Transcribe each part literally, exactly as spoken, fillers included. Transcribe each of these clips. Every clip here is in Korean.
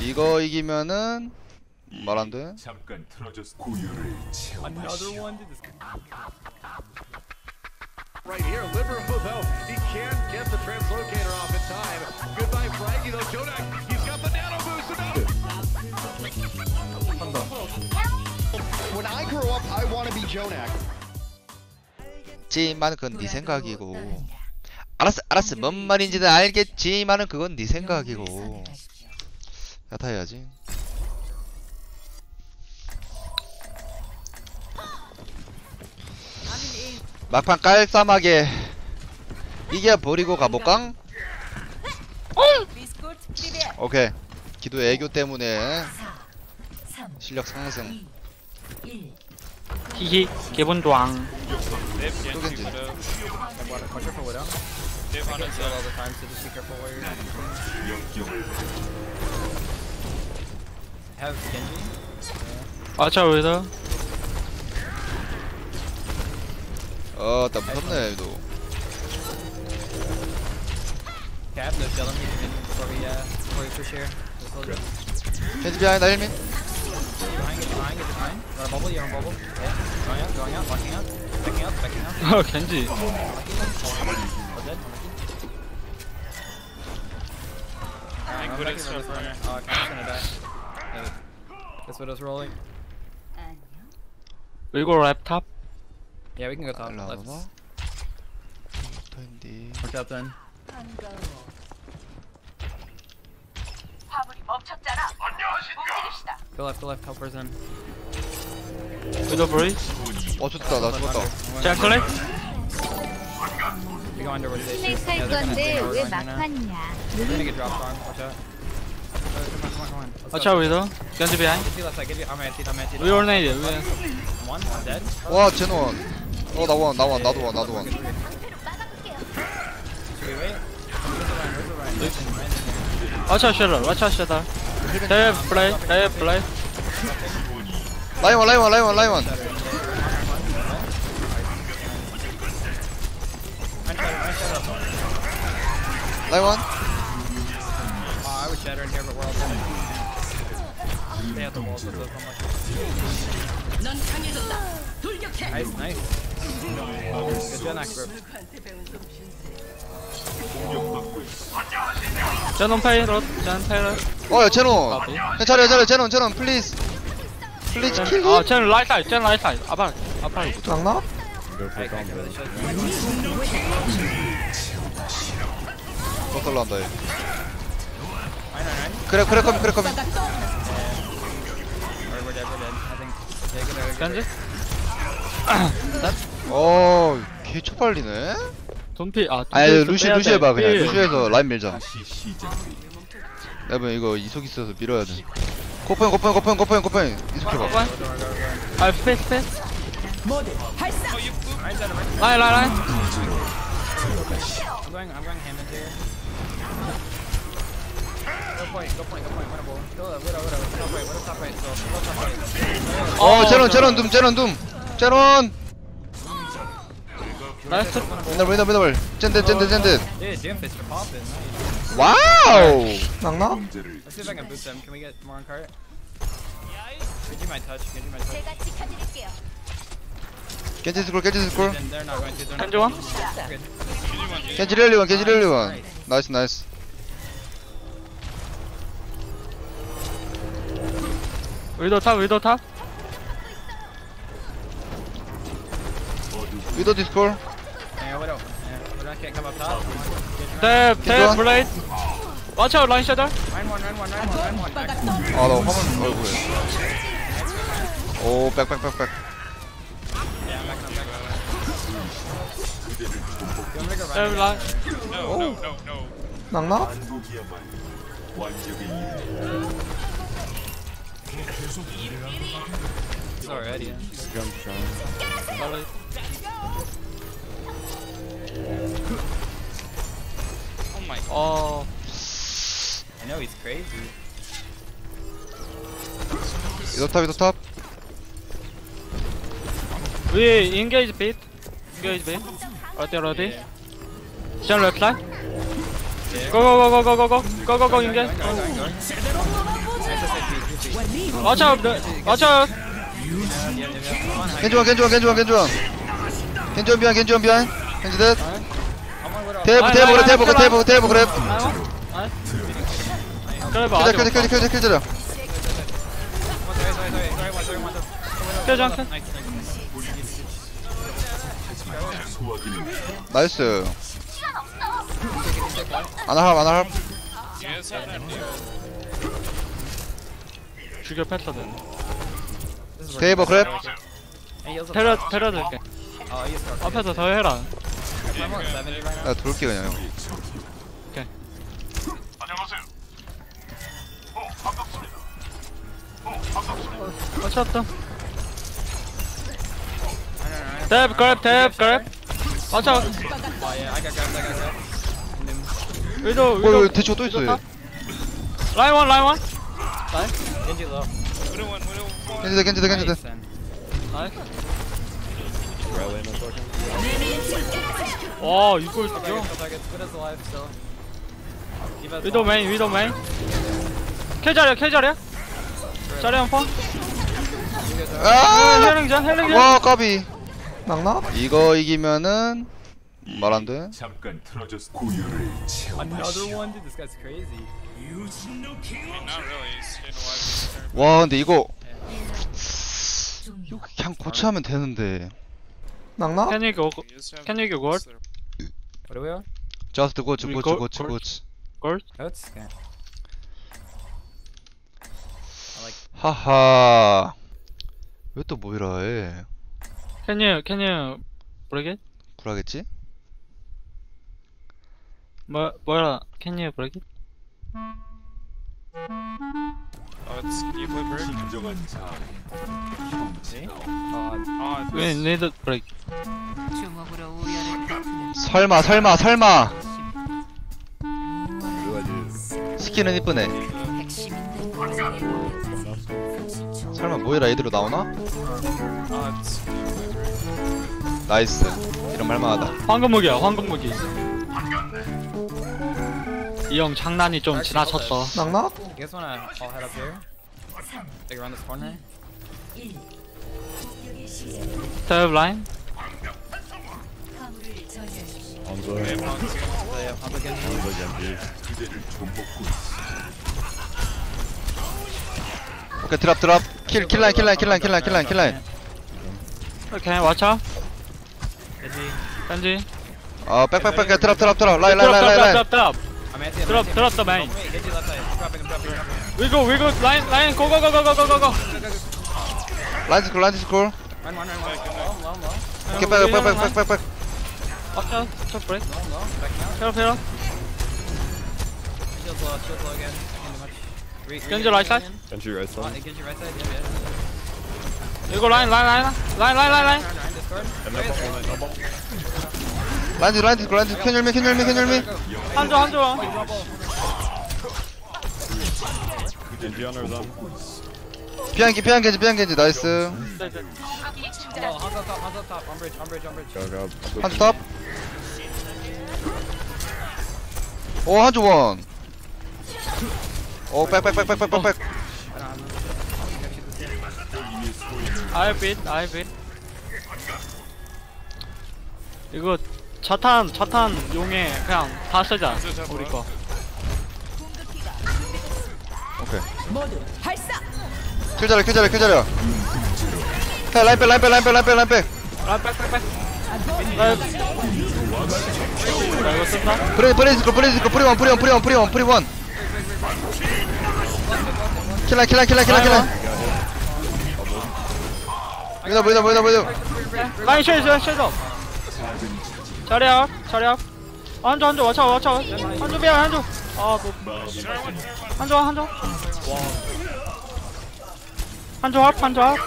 이거 이기면은 말 안 돼. 잠깐 틀어줬 고유를 채워. Another one? Dude, this Right here, Liberal though, he can't get the translocator off in time. Goodbye, Frankie though. Jonak, he's got the nano boost enough. When I grow up, I want to be Jonak. 지만은 그건 네 생각이고. 알았어, 알았어. 뭔 말인지는 알겠지만은 그건 네 생각이고. 야타 해야지. 막판 깔쌈하게 이겨버리고 가볼까? 오케이. 기도 애교 때문에 실력 상승. 히히 기분 좋앙. 또 겐지. have Genji. Watch out with 어, 나 무섭네 얘도. Cap, no kill him. He can before we, uh, before we push here. Just hold it. 겐지 비하인 나 힐민. Get behind, get behind, get behind. Got a bubble, you're on bubble. Yeah. Going out, going out, walking out. Backing out, backing out. Oh, Genji. All dead. Alright, I'm back in this corner. Oh, Cap's gonna die. Yeah. This widow's rolling. We go right top. Yeah, we can go top left. 올라가나? 터인디. Watch out then. Go left, go left, helpers in. Widow breeze. 어, 좋다. 나 죽었다. Jack collect. We go under where they shoot. 할 Yeah, they're gonna 건데 take over 왜 right now. 막판이냐? They're gonna get dropped on. Watch out. Uh, Come on, come on, come on. Let's Watch go. out Widow. Genji behind. Get to left side, get to- I'm anti, I'm anti. We all need it. We One, one dead. 와, 제노원. 어, 나 원, 나 원, 나도 원, 나도 원. Should we wait? Where's the line? Where's the line? Right in, right in. watch out shadow. Watch out shadow. They have play. They have play. 라이원, 라이원, 라이원, 라이원. 라이원. Oh, I would shatter in here, but we're all dead. Stay at the walls with those so much. Nice, nice. Good Genak group. Canon payload. Canon payload. 어, 야, 제노. Copy. 차려, 차려, 제노, 제노, 플리즈. 플리즈 킬. Oh, Canon right side. Canon right side. Apart. Apart. 장나? I can't get rid of the shit. 더 떨어간다 얘. Nine, nine, nine. 그래, 그래, 커밍, 그래, 커밍. Or we're dead, we're dead. I think. Yeah, good, good, good. Genji. 어, 개 초빨리네. 돈피. 아, 아니, 돈피 루시, 빼야 루시 돼. 해봐, 그냥. 필. 루시에서 라인 밀자. 다시 시작이. 여러분, 이거 이속 있어서 밀어야 돼. 코퍼인, 코퍼인, 코퍼인, 코퍼인, 코퍼인. 이속 해봐. One. Ah, space, space. Nine's out of range. Line, line, line. I'm going, I'm going Hammond here. Go point, go point, go point, winnable. Go, uh, widow, widow, top right, widow top right, so, widow top right. 어, 제논, 제논 둠, 제논 둠. 제논. 나이스. 미더블, 미더블, 미더블. 젠드, 젠드, 젠드. Yeah, Doomfist are popping, nice. 와우. 낙나? 문제를 Let's see if I can boot them. Can we get more on cart? Genji might touch, Genji might touch. 제가 지켜드릴게요. 겐지 스쿨, 겐지 스쿨. Then they're not going to, they're not Genji one. Good. 겐지 렐리원, 겐지 렐리원. 나이스, 나이스. Widow top. Widow top. 위도 디스콜. Yeah, widow. Yeah, widow can't come up top. Come on. Get your Tap, Keep tap, going. blade. Watch out, line shadow. nine one, nine one, nine one, nine one. Back. 아, 나 화면 얼굴에. 오, 백백백백. Yeah, I'm back, I'm back. You want me to go Tap, right? line. 낙나? 반복이야말로 완벽의 일. He's already in. Solid. Oh my god. Oh, I know he's crazy. 위도 탑, 위도 탑. we engage bit. Engage bit. Ready, ready. Stand left side. Yeah. Go, go, go, go, go, go, go, go, go, go, engage. Going, going, going, going. Watch out, watch out. 겐지원 겐지원 겐지원 겐지원 겐지원 비한 겐지원 비한 겐지 듯 대부 대부 그래 대부 그래 대부 대부 그래 그래 봐. 킬자 킬자 킬자 킬자 킬자 켜줘, 켜. 소화기는 나이스 아나합 아나합 죽여 패턴은. 대부 그래 테러 테러 들게. 앞에서 더 해라. 나 돌게 그냥 형. 맞췄다. 탭 그랩 탭 그랩. 맞춰. 위도 어 위도. 여기 대추가 또 있어 얘. 라인 원 라인 원. Genji low. 겐지 듯 겐지 듯 겐지 듯 나이스. 와 이걸 죽여. Good as alive still. Diva's 위도 메인 위도 메인. 킬자리야 킬자리야. 자리 한 번. 아! 헬링전 헬링전. 와 까비 낙낙? 이거 이기면은 말 안돼 잠깐 틀어졌 고유를 Another 체험하시오. one, dude. This guy's crazy. 와 근데 이거 이거 그냥 고쳐하면 되는데 낙낙? Can you go? Can you go gold? What are we on? Just 고치 우리 고치 골- 고치 골- 고치 Gold? Goats? Okay. 하하 왜 또 모이라 해 Can you can you break it? 굴하겠지? 뭐 뭐라? Can you break it? 진정한 자아의 형체다. We need to break. 주먹으로 우열을 펴는 설마 설마 설마 스킨은 이쁘네 핵심인데 고생해 설마 모이라 이대로 나오나? 나이스 이런 말만하다 황금 무기야 황금 무기. 이 형 장난이 좀 지나쳤어. 낙낙? You guys wanna all head up here? Like around this corner? Third line. So yeah, pump again. 그대를 좀 먹고 있어. 오케이 드랍 드랍 킬 킬라인 킬라인 킬라인 킬라인 킬라인 킬라인 Okay, watch out. Genji. 아 백백백 드랍 드랍 드랍 라인 Drop, 라인 라인 drop, 라인 drop, drop. I'm anti. I'm Drop, anti. drop the main. Wait, Genji left side. I'm dropping. I'm dropping. I'm dropping. We go, we go. Line, line. Go, go, go, go, go, go, go, go. 라인 스쿨 라인 스쿨 Run, run, run, run. Low, low, low. 오케이 백백백백백백 Watch out. Top break. Low, low. Back now. Hero, hero. Shield low. Shield low again. Can't do much. Re- re- Genji right side. Genji right side. Genji right side. Yeah, yeah. We go line, line, line, line, line, line, line. Run, run. Discord. 라인 스쿨 라인 스쿨 라인 스쿨 캔열미 캔열미 캔열미 한조, 한조. 피한 게 피한 게지 피한 게지 나이스 네, 네. Low. Hands up top. Hands up top. On bridge. On bridge. On bridge. 한주 탑. 오 한주 원. 오 백백백백백백백. I beat, I beat. 이거 자탄, 자탄 용에 그냥 다 쓰자. 우리 거. 오케이. 킬 잘해 킬 잘해 킬 잘해. 야 라인 백 라인 백 라인 백 라인 백 라인 백. 아, 백, 백, 백. 나, 나 이거 쓴다? 브레이 브레이 스쿨 브레이 스쿨 프리원 프리원 프리원 프리원 프리원. 킬라 킬라 킬라 킬라 킬라. 보이다 보이다 보이다 보이다. 라인 쉐이드, 쉐이드. 자리 앞, 자리 앞. 한조, 한조, watch out, watch out. 한조 미안, 한조. 아, 뭐. 한조, 한조. 한조 앞, 한조 앞.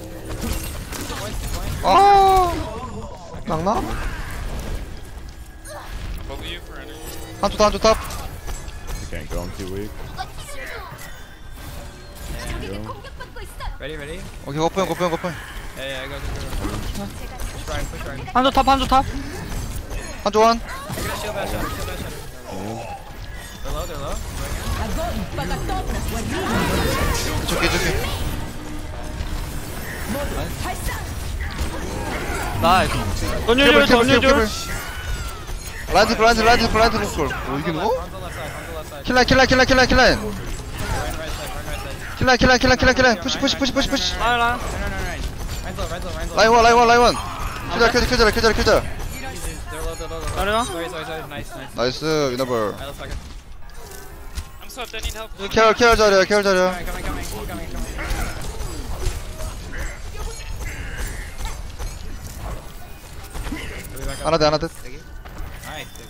아. 낙낙? 한쪽 탑 한쪽 탑. Ready, ready. 오케이 거포형 거포형 거포형. Yeah, yeah. Go, go, go. Push right, push right. 한조 탑, 한조 탑. 한쪽 원. Get a shield bash up. Shield bash up. They're low. They're low. 이쪽에 이쪽에. 나이스. 케이블 던져줘, 케이블 케이블 던져줘. 케이블. 라이트 라이트 라이트 라이트 볼. 오 이게 뭐? Arms on left side, arms on left side. 킬라 킬라 킬라 킬라 킬라. Right, right side, right, right side. 킬라 킬라 킬라 킬라 킬라. 푸시 푸시 푸시 푸시 푸시. 라인, 라인. No, no, no, no, right. Ryan's low, Ryan's low, Ryan's low. 라이원 라이원 라이원. 켜자 켜자 켜자 켜자 켜자. They're low, they're low, they're low. 자리야? Sorry, sorry, sorry. Nice, nice. 나이스 위너블. Alright, let's fuck it. I'm swept. I need help. 케어 케어 자리야 케어 자리야. Coming, coming, coming, keep coming, coming. We'll be back up. 하나 돼 하나 돼. Nice, dude.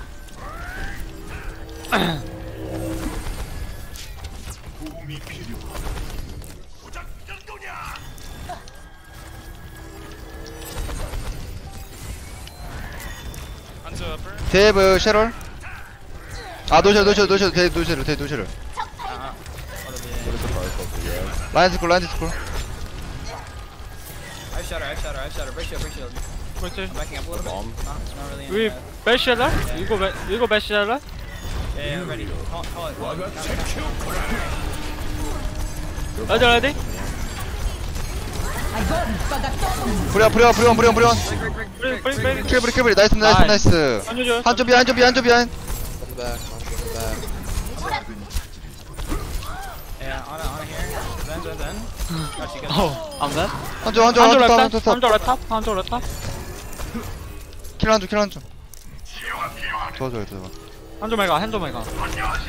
도움이 필요하다. Hanzo upper. 데이브 쉐럴. 아 노셔 노셔 노셔 데 노셔를 데 노셔를. Uh-huh. 라인 스쿨 라인 스쿨. I've shot her, I've shot her, I've shot her. Break shield, break shield. 그렇지. I'm backing up a little bit. No, it's not really in 위 the- 배시할래? 이거 배 이거 배시할래? Yeah, yeah, ready. Call, call it. 레디 레디. 브리온 브리온 브리온 브리온 브리온. 브리 브리 브리. 킬브리 킬브리 나이스 나이스 나이스. 나이스. 던져줘. 한점 비하인 한점 비하인 한점 비하인. Yeah, on it, on it here. Then, then, then. Got you, got you. 어, 안 돼? 한점 한점 한쪽 한점 랩탑, 한점 탑. 한쪽 랩탑, 한쪽 랩탑. 킬 한점 킬 한점. 도와줘요 도와줘. 한쪽 메가, 한쪽 메가. Hey,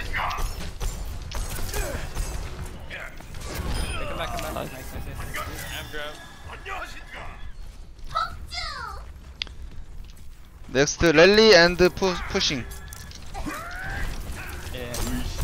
come back, come back. Nice, nice, nice, nice. I'm grab. 넥스트 랠리 앤드 푸 푸싱. Yeah.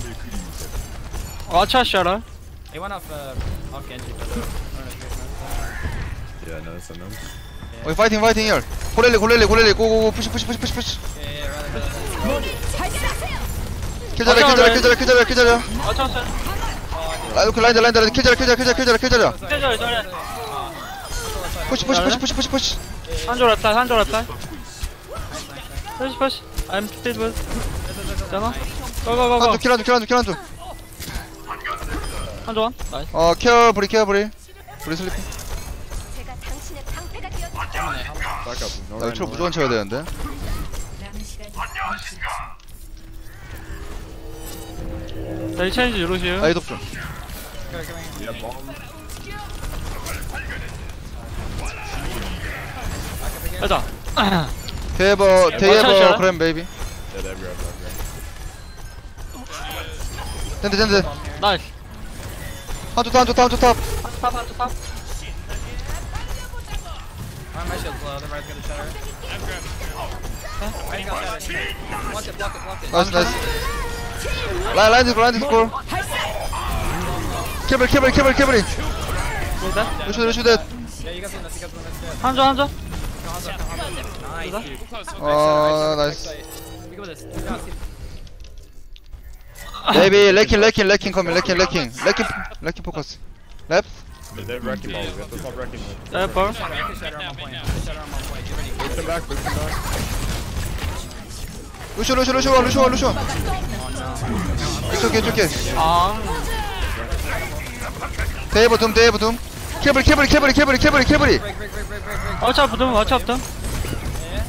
와차 셔럴. He went off, uh, off Genji, but, uh, I don't know if you guys noticed that. Yeah, no, it's a no. 오이 파이팅 파이팅 열. 고렐리 고렐리 고렐리 고고고 푸시 푸시 푸시 푸시 푸시. Yeah, yeah, rather, rather. 킬자리 킬자리 킬자리 킬자리 킬자리. 와차 셔. 라이드 라이드 라이드 킬자리 킬자리 킬자리 킬자리 킬자리. 킬자리, 킬자리. 푸시 푸시 푸시 푸시 푸시 푸시. 한쪽 랩탑, 한쪽 랩탑. 푸시 푸시. I'm still with. 잠깐. 고고고고. 한점 킬 한점 킬 한점 킬 한점. 한쪽 원. 나이스. 어 케어 브리 케어 브리. 브리 슬리핑. 제가 당신의 방패가 되어 Back up. No 나 right, 이거 no 무조건 쳐야 되는데. 남은 시간 자, 이 체인지 누르시오. 아 이독 좀. Go, come in. Yeah, bomb. 가자. 데이버 맞춰줘요? 데이버 그램 베이비. Yeah, that grab, that grab. 젠드 젠드. 나이스. 한쪽 탑 한쪽 탑 한쪽 탑. 탑, 한쪽 탑. Oh, my shield's low. The red's gonna shut her. I'm grab. Right, got shut it. Block it, block it, block it. 나이스 나이스. 라인 라인 스쿨 라인 스쿨. 케블 케블 케블 케블이. 일단. 루슈 루슈 댓. Yeah, you guys win this, you guys win this. Yeah. 한쪽, 한쪽. Go Hanzo, go Hanzo. Nice, dude. Too close. One 어 Back 나이스. side. We go with this. Two down, two- 베이비 레킹 레킹 레킹 커밍 레킹 레킹 레킹 레킹 포커스. 랩. Yeah, they're wrecking ball. We have to stop wrecking ball. 네, 볼. Shut her, I can shut her on one point. I can shut her on one point. Get ready. Boost them back, boost them back. 루슈 루슈 루슈 원 루슈 원 루슈 원. 이쪽에 이쪽에. 아, 데이버 둠 데이버 둠. 케블 케블 케블 케블 케블 케블이. Break, break, break, break, break, break. 와차 붙음, 와차 붙음. Yeah.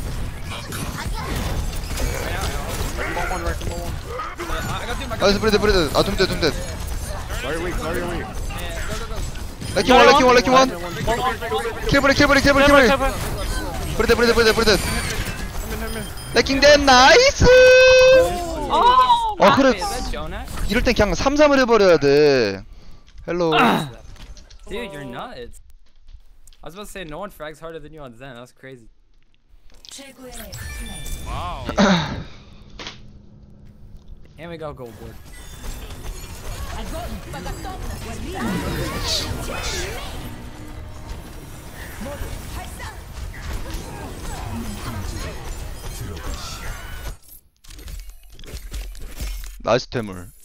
Wrecking ball one, wrecking ball one. Yeah, I got two, I got 나이스 브리드 브리드. 아 둠대 둠대. Very weak, very weak. 레킹 원 레킹 원 레킹 원. 케블이 케블이 케블 케블이. 케블. 브리드 브리드 브리드 브리드. 레킹 댄 나이스. 어 그래. Is that Jonah? 이럴 땐 그냥 삼 삼을 해버려야 돼. 헬로. Dude, you're nuts. I was about to say no one frags harder than you on Zen. That's crazy. 최고의 플레이. Wow. And we got gold board. 나이스 퇴물.